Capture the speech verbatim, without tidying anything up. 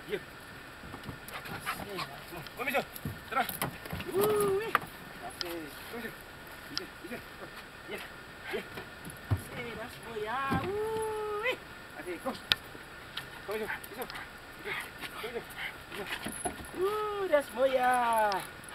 Ya. Kau meja. Terang. Wuih. Okey. Kau meja. Meja, meja. Ya. Ya. Okey, dah semua ya. Wuih. Okey, kau. Kau meja. Meja. Meja. Meja. Wuh, dah semua ya.